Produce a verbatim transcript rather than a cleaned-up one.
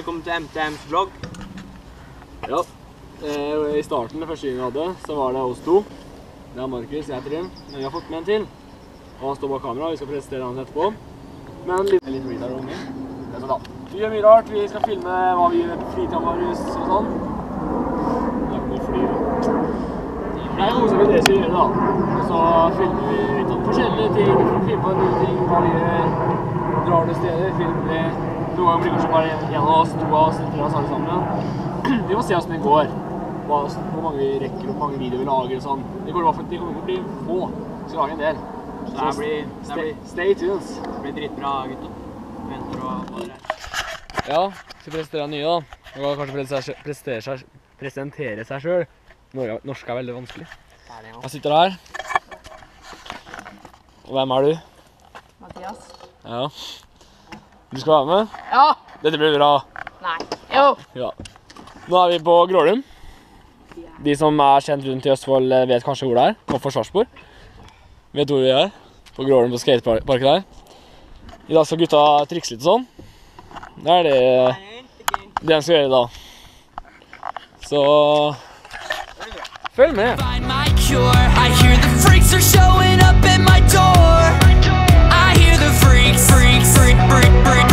velkommen til M T M's vlogg. Ja, eh, i starten, det første vi hadde, så var det oss to. Det er Markus, jeg heter Trym, men vi har fått med en til. Og han står bak kamera, vi skal presentere han etterpå. Men litt, litt retard unge. Det er sånn da. Vi gjør mye rart, vi skal filme hva vi gjør på fritiden vår og sånn. Det er ikke noe fly. Det er koser vi det skal gjøre da. Og så filmer vi litt om forskjellige ting, filmer på nye ting, hva vi gjør. Drar det steder, filmer vi. Noen ganger blir kanskje bare en av oss, to av oss, tre av oss alle sammen. Vi må se hvordan det går. Hvor mange vi rekker, hvor mange videoer vi lager og sånn. Det kommer til å bli få, vi skal lage en del. Så det blir, det stay, blir, stay tuned. det blir dritbra, gutta. Venter og bare. Ja, skal presentere nye da. Nå kan kanskje presentere seg, presentere seg selv. Norsk er veldig vanskelig. Jeg sitter her. Og hvem er du? Mathias. Ja. Du skal være med? Ja. Dette blir bra. Nei. Jo. Ja. Nå er vi på Grålum. De som er kjent rundt i Østfold vet kanskje hvor det er. Nå for Sarpsborg. Vet hvor vi er? På Grålum på skateparket der. I dag skal gutta trikse litt og sånn. Det er det det de skal gjøre i dag. Så følg med! Find my cure. I hear the freaks are showing up at my door. I hear the freaks, freaks, freak, freak, freak.